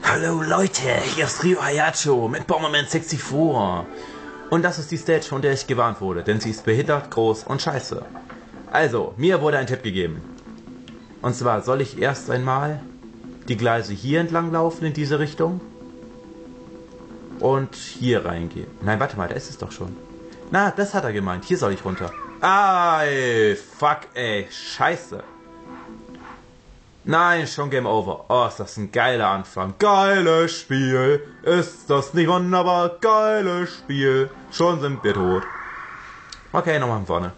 Hallo Leute, hier ist Ryo Hayato mit Bomberman 64. Und das ist die Stage, von der ich gewarnt wurde, denn sie ist behindert, groß und scheiße. Also, mir wurde ein Tipp gegeben. Und zwar soll ich erst einmal die Gleise hier entlang laufen in diese Richtung und hier reingehen. Nein, warte mal, da ist es doch schon. Na, das hat er gemeint. Hier soll ich runter. Ey, fuck, ey, scheiße. Nein, schon Game Over. Oh, ist das ein geiler Anfang. Geiles Spiel. Ist das nicht wunderbar? Geiles Spiel. Schon sind wir tot. Okay, nochmal von vorne.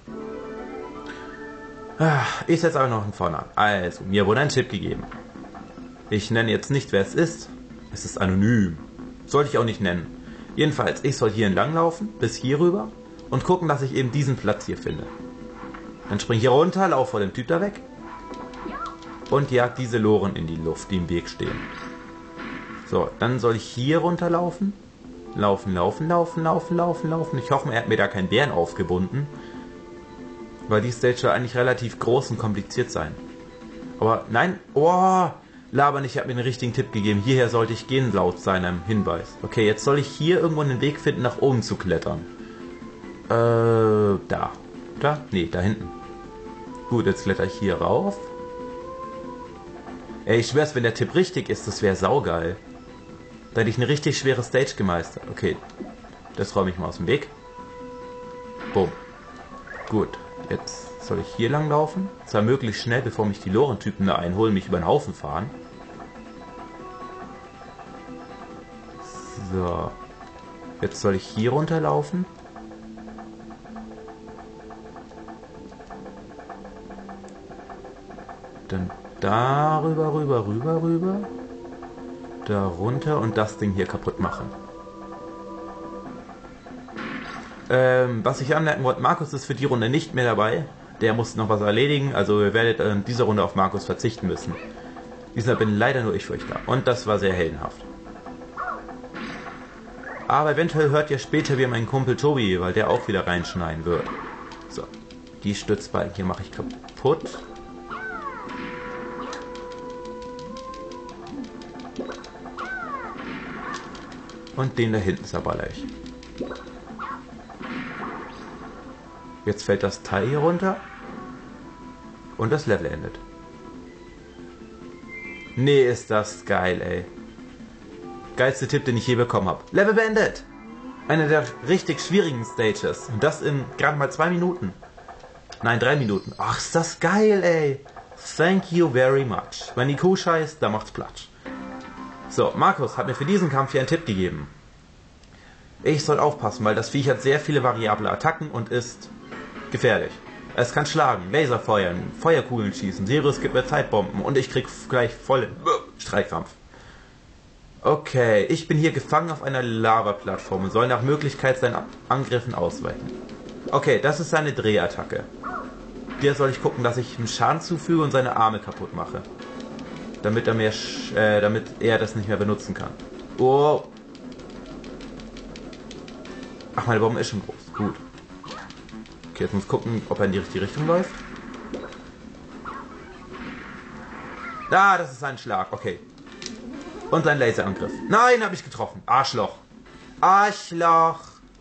Ich setze aber noch von vorne an. Also, mir wurde ein Tipp gegeben. Ich nenne jetzt nicht, wer es ist. Es ist anonym. Sollte ich auch nicht nennen. Jedenfalls, ich soll hier entlang laufen, bis hier rüber und gucken, dass ich eben diesen Platz hier finde. Dann spring ich hier runter, laufe vor dem Typ da weg und jag diese Loren in die Luft, die im Weg stehen. So, dann soll ich hier runterlaufen. Laufen. Ich hoffe, er hat mir da keinen Bären aufgebunden. Weil die Stage soll eigentlich relativ groß und kompliziert sein. Aber nein, laber nicht, ich habe mir den richtigen Tipp gegeben. Hierher sollte ich gehen, laut seinem Hinweis. Okay, jetzt soll ich hier irgendwo einen Weg finden, nach oben zu klettern. Da. Nee, da hinten. Gut, jetzt kletter ich hier rauf. Ey, ich schwör's, wenn der Tipp richtig ist, das wäre saugeil. Da hätte ich eine richtig schwere Stage gemeistert. Okay, das räume ich mal aus dem Weg. Boom. Gut, jetzt soll ich hier lang laufen. Zwar möglichst schnell, bevor mich die Lorentypen da einholen, mich über den Haufen fahren. So. Jetzt soll ich hier runterlaufen. Dann darüber, rüber. Da runter und das Ding hier kaputt machen. Was ich anmerken wollte, Markus ist für die Runde nicht mehr dabei. Der muss noch was erledigen, also ihr werdet in dieser Runde auf Markus verzichten müssen. Diesmal bin leider nur ich für euch da. Und das war sehr heldenhaft. Aber eventuell hört ihr später wieder meinen Kumpel Tobi, weil der auch wieder reinschneiden wird. So, die Stützbalken hier mache ich kaputt. Und den da hinten zerballer ich. Jetzt fällt das Teil hier runter. Und das Level endet. Nee, ist das geil, ey. Geilste Tipp, den ich je bekommen habe. Level beendet! Eine der richtig schwierigen Stages. Und das in gerade mal 2 Minuten. Nein, 3 Minuten. Ach, ist das geil, ey. Thank you very much. Wenn die Kuh scheißt, dann macht's Platsch. So, Markus hat mir für diesen Kampf hier einen Tipp gegeben. Ich soll aufpassen, weil das Viech hat sehr viele variable Attacken und ist gefährlich. Es kann schlagen, Laser feuern, Feuerkugeln schießen, Sirius gibt mir Zeitbomben und ich krieg gleich voll Streitkrampf. Okay, ich bin hier gefangen auf einer Lava-Plattform und soll nach Möglichkeit seinen Angriffen ausweichen. Okay, das ist seine Drehattacke. Hier soll ich gucken, dass ich ihm Schaden zufüge und seine Arme kaputt mache. Damit er das nicht mehr benutzen kann. Oh. Ach, meine Bombe ist schon groß. Gut. Okay, jetzt muss ich gucken, ob er in die richtige Richtung läuft. Ah, das ist ein Schlag. Okay. Und sein Laserangriff. Nein, habe ich getroffen. Arschloch. Arschloch.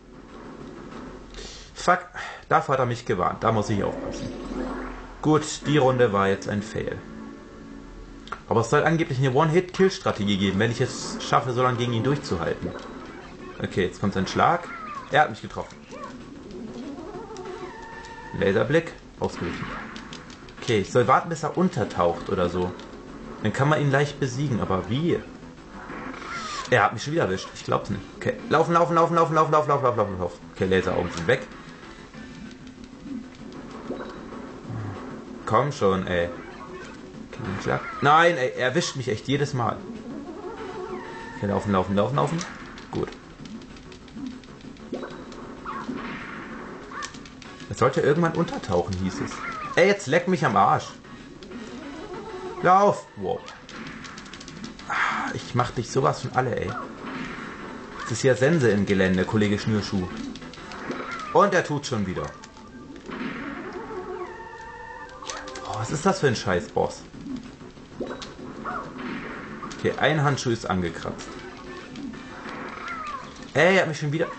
Fuck. Davor hat er mich gewarnt. Da muss ich aufpassen. Gut, die Runde war jetzt ein Fail. Aber es soll angeblich eine One-Hit-Kill-Strategie geben, wenn ich es schaffe, so lange gegen ihn durchzuhalten. Okay, jetzt kommt sein Schlag. Er hat mich getroffen. Laserblick. Ausgewichen. Okay, ich soll warten, bis er untertaucht oder so. Dann kann man ihn leicht besiegen, aber wie? Er hat mich schon wieder erwischt. Ich glaub's nicht. Okay, laufen. Okay, Laseraugen sind weg. Komm schon, ey. Nein, ey, er erwischt mich echt jedes Mal. Okay, laufen. Gut. Er sollte irgendwann untertauchen, hieß es. Ey, jetzt leck mich am Arsch. Lauf! Wow. Ich mach dich sowas von alle, ey. Es ist ja Sense im Gelände, Kollege Schnürschuh. Und er tut schon wieder. Oh, was ist das für ein Scheiß-Boss? Okay, ein Handschuh ist angekratzt. Ey, er hat mich schon wieder...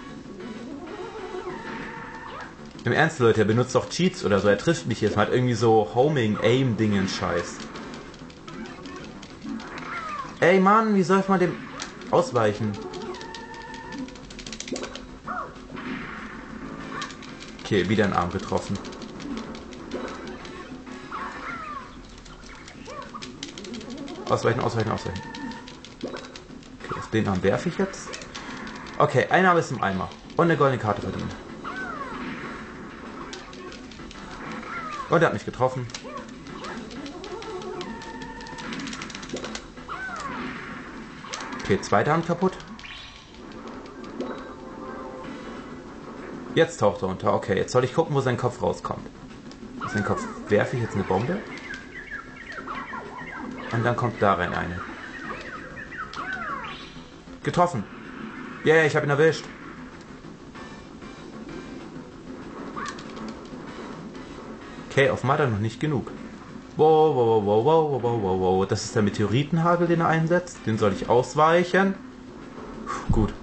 Im Ernst, Leute, er benutzt doch Cheats oder so. Er trifft mich jetzt. Man hat irgendwie so Homing-Aim-Dingen Scheiß. Ey, Mann, wie soll man dem ausweichen? Okay, wieder einen Arm getroffen. Ausweichen, ausweichen, ausweichen. Okay, auf den Arm werfe ich jetzt. Okay, ein Arm ist im Eimer. Und eine goldene Karte verdient. Und er hat mich getroffen. Okay, zweite Hand kaputt. Jetzt taucht er unter. Okay, jetzt soll ich gucken, wo sein Kopf rauskommt. Aus seinem Kopf werfe ich jetzt eine Bombe. Und dann kommt da rein eine. Getroffen. Yeah, ich habe ihn erwischt. Okay, auf Mother noch nicht genug. Wow, wow, wow, wow, wow, wow, wow. Das ist der Meteoritenhagel, den er einsetzt. Den soll ich ausweichen. Puh, gut.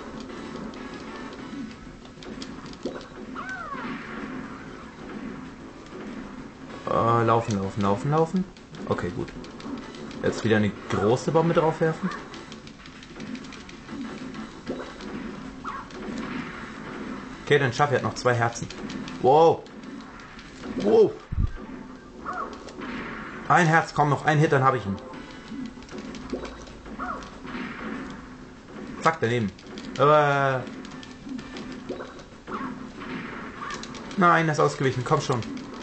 Laufen, laufen, laufen, laufen. Okay, gut. Jetzt wieder eine große Bombe drauf werfen. Okay, dann schaffe ich noch 2 Herzen. Wow. Wow. Ein Herz, komm, noch ein Hit, dann habe ich ihn. Zack, daneben. Nein, er ist ausgewichen, komm schon.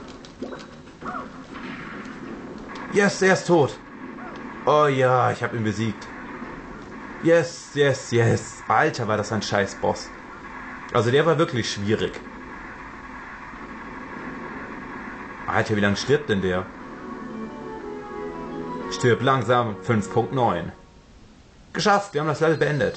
Yes, er ist tot. Oh ja, ich habe ihn besiegt. Yes, yes, yes. Alter, war das ein Scheiß-Boss. Also der war wirklich schwierig. Alter, wie lange stirbt denn der? Stirb langsam, 5.9. Geschafft, wir haben das Level beendet.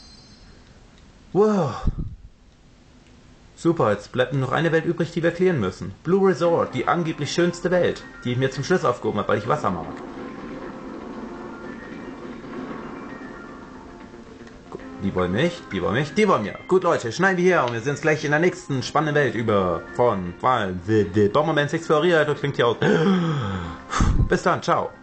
Wow. Super, jetzt bleibt nur noch eine Welt übrig, die wir klären müssen. Blue Resort, die angeblich schönste Welt, die ich mir zum Schluss aufgehoben habe, weil ich Wasser mag. Die wollen mich, die wollen mich, die wollen mir. Gut, Leute, schneiden wir hier und wir sehen uns gleich in der nächsten spannenden Welt über von The Bomberman 6 Florida. Das klingt ja aus. Bis dann, ciao.